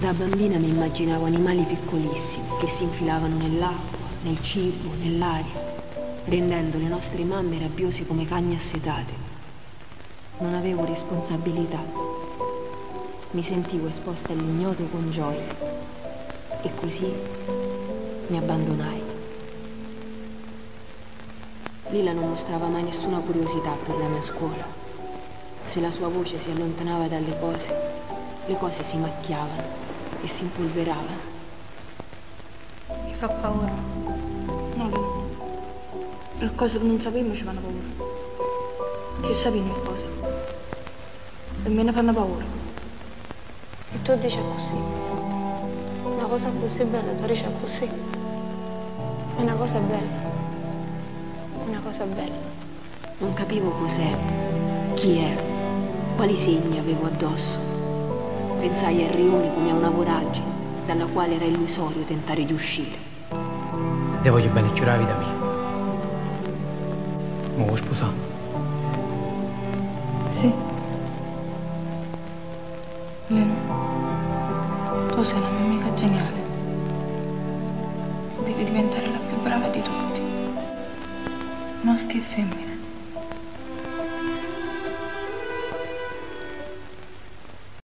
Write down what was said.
Da bambina mi immaginavo animali piccolissimi che si infilavano nell'acqua, nel cibo, nell'aria, rendendo le nostre mamme rabbiose come cani assetate. Non avevo responsabilità. Mi sentivo esposta all'ignoto con gioia. E così mi abbandonai. Lila non mostrava mai nessuna curiosità per la mia scuola. Se la sua voce si allontanava dalle cose, le cose si macchiavano e si impolveravano. Mi fa paura. No, Lino. Le cose che non sappiamo ci fanno paura. Che sappiamo le cose. E me ne fanno paura. E tu dici così. Una cosa così bella, tu dici così. È una cosa bella. Una cosa bella. Non capivo cos'ero, chi ero, quali segni avevo addosso. Pensai a Rioni come a una voragine, dalla quale era illusorio tentare di uscire. Te voglio bene, giurare la vita mia. Ma vuoi sposare? Sì. Leno, tu sei una mia amica geniale. Devi diventare la più brava di tutti. Maschi e femmine.